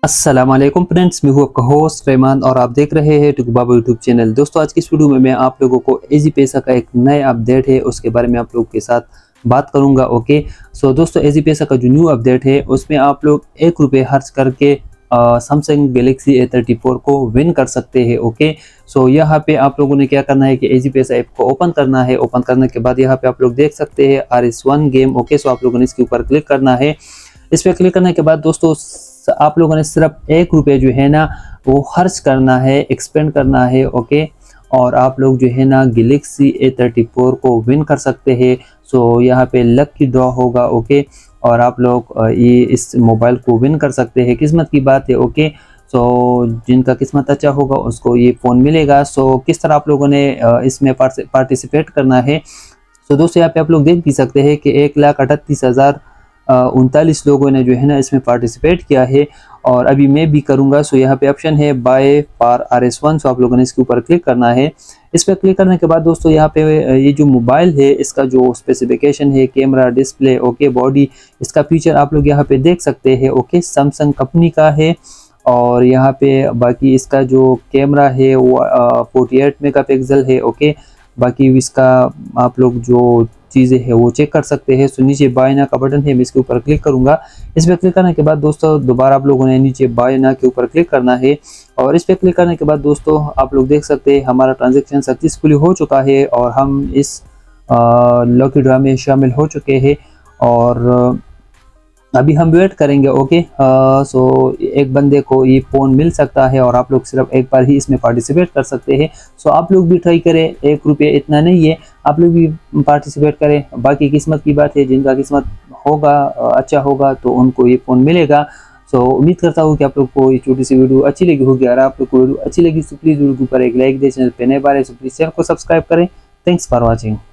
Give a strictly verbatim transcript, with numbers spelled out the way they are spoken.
अस्सलाम वालेकुम फ्रेंड्स, मैं हूं आपका होस्ट रहमान और आप देख रहे हैं टिकू बाबा यूट्यूब चैनल। दोस्तों, आज की इस वीडियो में मैं आप लोगों को एजी पैसा का एक नया अपडेट है उसके बारे में आप लोगों के साथ बात करूंगा। ओके, सो दोस्तों, एजी पैसा का जो न्यू अपडेट है उसमें आप लोग एक रुपये खर्च करके Samsung Galaxy A thirty four को विन कर सकते हैं। ओके, सो यहाँ पे आप लोगों ने क्या करना है कि एजी पैसा ऐप को ओपन करना है। ओपन करने के बाद यहाँ पे आप लोग देख सकते हैं R S one game. Okay, so आप लोगों ने इसके ऊपर क्लिक करना है। इस पर क्लिक करने के बाद दोस्तों आप लोगों ने सिर्फ एक रुपये जो है ना वो खर्च करना है, एक्सपेंड करना है। ओके, और आप लोग जो है ना गैलेक्सी ए थर्टी फोर को विन कर सकते हैं। सो यहाँ पे लकी ड्रॉ होगा। ओके, और आप लोग ये इस मोबाइल को विन कर सकते हैं। किस्मत की बात है। ओके, सो जिनका किस्मत अच्छा होगा उसको ये फ़ोन मिलेगा। सो किस तरह आप लोगों ने इसमें पार्टिसिपेट करना है। सो दोस्तों, यहाँ पे आप लोग देख भी सकते हैं कि एक लाख अड़तीस हज़ार उनतालीस लोगों ने जो है ना इसमें पार्टिसिपेट किया है और अभी मैं भी करूंगा। सो यहाँ पे ऑप्शन है buy for R S one. So आप लोगों ने इसके ऊपर क्लिक करना है। इस पर क्लिक करने के बाद दोस्तों यहाँ पे ये जो मोबाइल है इसका जो स्पेसिफिकेशन है, कैमरा, डिस्प्ले, ओके, बॉडी, इसका फीचर आप लोग यहाँ पे देख सकते हैं। ओके, सैमसंग कंपनी का है और यहाँ पे बाकी इसका जो कैमरा है वो फोर्टी एट मेगा पिक्सल है। ओके, बाकी इसका आप लोग जो चीज़ें हैं वो चेक कर सकते हैं। सो नीचे बाय ना का बटन है, मैं इसके ऊपर क्लिक करूंगा। इस पर क्लिक करने के बाद दोस्तों दोबारा आप लोगों ने नीचे बाय ना के ऊपर क्लिक करना है और इस पर क्लिक करने के बाद दोस्तों आप लोग देख सकते हैं हमारा ट्रांजैक्शन सक्सेसफुली हो चुका है और हम इस लकी ड्रॉ में शामिल हो चुके हैं और अभी हम वेट करेंगे। ओके, सो एक बंदे को ये फ़ोन मिल सकता है और आप लोग सिर्फ एक बार ही इसमें पार्टिसिपेट कर सकते हैं। सो आप लोग भी ट्राई करें, एक रुपये इतना नहीं है, आप लोग भी पार्टिसिपेट करें। बाकी किस्मत की बात है, जिनका किस्मत होगा अच्छा होगा तो उनको ये फ़ोन मिलेगा। सो उम्मीद करता हूँ कि आप लोग को ये छोटी सी वीडियो अच्छी लगी होगी। अगर आप लोग को वीडियो अच्छी लगी तो प्लीज़ वीडियो के ऊपर एक लाइक दे, चैनल पर नए बार है तो प्लीज़ चैनल को सब्सक्राइब करें। Thanks for watching.